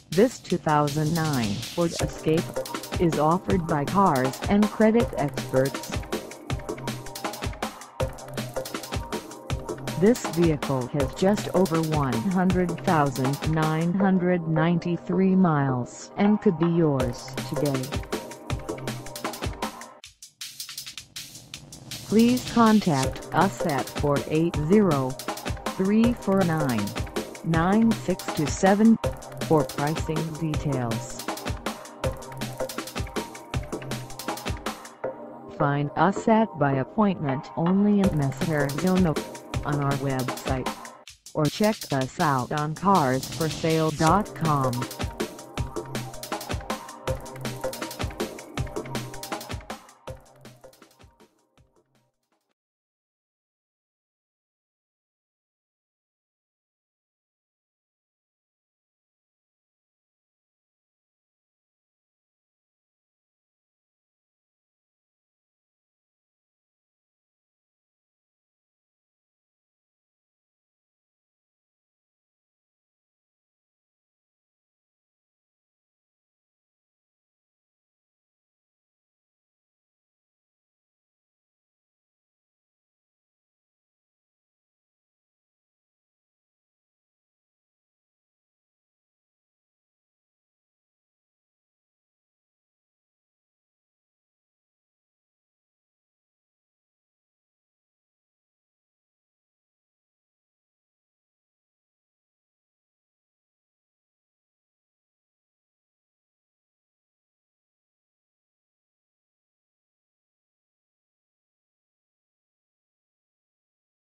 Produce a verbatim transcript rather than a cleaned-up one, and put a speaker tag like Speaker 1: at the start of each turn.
Speaker 1: This two thousand nine Ford Escape is offered by Cars and Credit Experts. This vehicle has just over one hundred thousand nine hundred ninety-three miles and could be yours today. Please contact us at four eight zero, three four nine, nine six two seven for pricing details. Find us at by appointment only in Mesa, Arizona on our website, or check us out on cars for sale dot com.